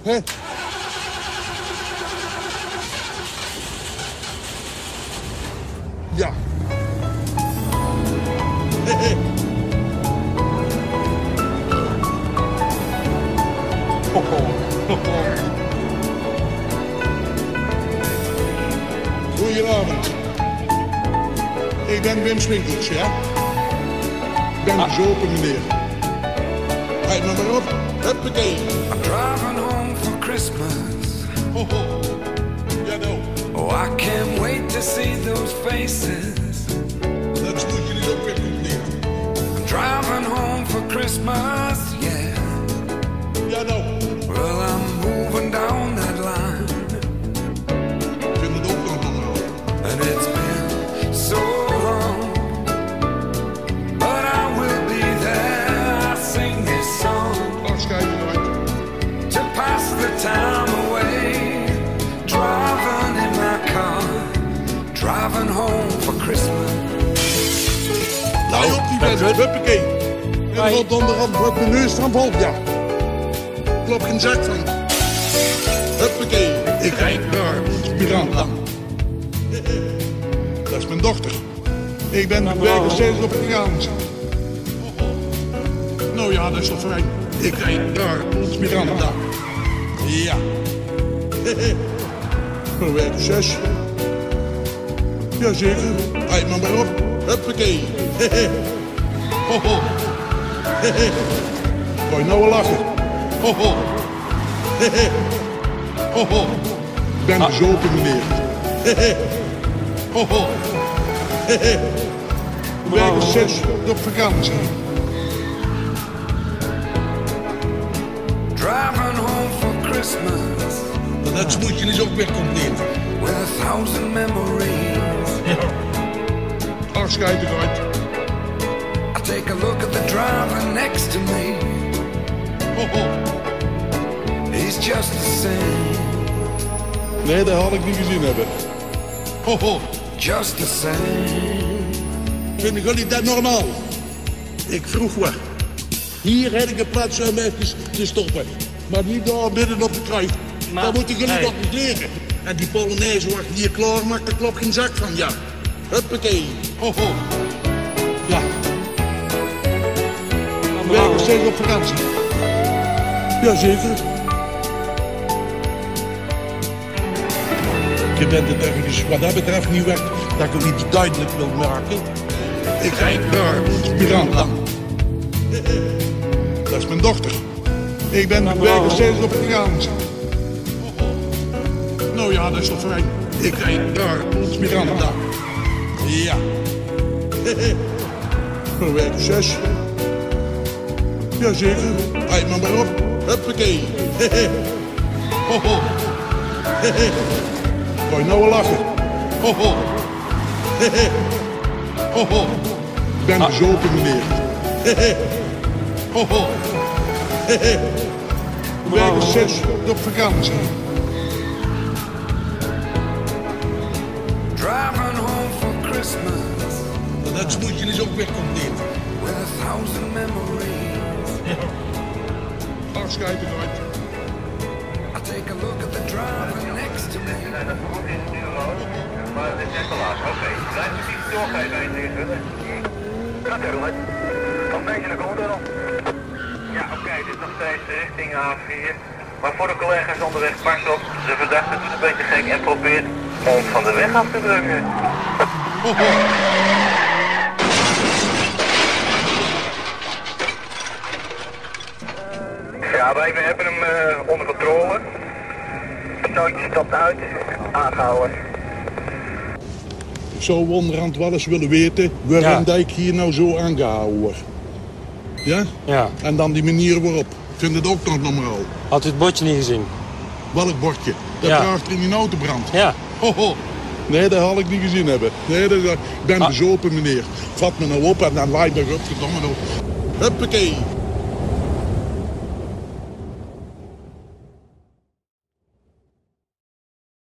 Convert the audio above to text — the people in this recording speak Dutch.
hè? Ja. Goedenavond. Ik ben Wim Swinkels, ja? Ik ben bezopen, meneer. Rijd maar op. Huppakee. I'm driving home for Christmas. Ho, ho. Ja, nou. Oh, I can't wait to see those faces. Dat moet jullie ook weer doen, meneer. I'm driving home for Christmas, yeah. Ja, nou. Well, I'm moving down that line. Ik vind het ook nog normaal. And it's been so long, but I will be there. I sing this song Afscheid eruit. to pass the time away. Driving in my car, driving home for Christmas. Nou, op die bent, huppakee. En wat onderhand wordt mijn neus van vol, ja. Klop geen zak van. Huppakee, ik rijd naar Miranda. Dat is mijn dochter. Ik ben de week steeds op het gaan. Nou ja, dat is toch fijn. Ik rijd naar Miranda. Ja. Een week 6. Jazeker. Rijd maar op. Huppakee. Ho ho. Ga je nou wel lachen? Ho ho. Ho ho. Ik ben bezopen, meneer. Ho ho. Week 6 op vakantie. Driving home for Christmas Dat smoetje is ook weer compleet. with 1,000 memories. Afscheid eruit. I take a look at the driver next to me. Ho ho. He's just the same, Nee, dat had ik niet gezien hebben. Ho ho. just the same. Vinden jullie dat normaal? Ik vroeg wat. Hier heb ik een plaats om even te stoppen. Maar niet daar midden op de kruis. Daar moeten jullie nog eens leren. En die Polonaise wordt hier klaar, maakt er klopt geen zak van, ja. Huppakee. Ho ho. Ja. We werken steeds op vakantie. Jazeker. Je bent het ergens wat dat betreft niet weg dat ik hem iets duidelijk wil maken. Ik rijd naar Miranda. Dat is mijn dochter. Ik ben de week steeds op het gaan. Nou ja, dat is toch fijn. Ik rijd naar Miranda. Ja. Een week 6. Jazeker. Rijd maar op. Huppakee. Ho ho. Ga je nou wel lachen? Ho ho. Ho ho. Ik ben bezopen, meneer. Ho ho. Week 6 op vakantie. Driving home for Christmas Dat smoetje is ook weer compleet. with 1,000 memories. Afscheid eruit. I take a look at the driver next to me. Dat goed is nu rood, maar het is net te laat. Oké, blijf je niet doorgeven, 1 Natuurlijk. Een beetje naar Gondel. Ja, oké, dit is nog steeds richting A4. Maar voor de collega's onderweg, pas op. De verdachte doet een beetje gek en probeert ons van de weg af te drukken. Ho ho. Ja, wij hebben hem onder controle. Stootje stapt uit, aangehouden. Ik zou onderhand wel eens willen weten waarom dat ik hier nou zo aangehouden word. Ja? Ja. En dan die manier waarop. Ik vind het ook nog normaal. Had u het bordje niet gezien? Welk bordje? Dat Ja. draagt er in die autobrand. Ja. Ho ho. Nee, dat had ik niet gezien hebben. Nee, ik ben bezopen, meneer. Vat me nou op en dan laai me op, verdomme nou. Huppakee.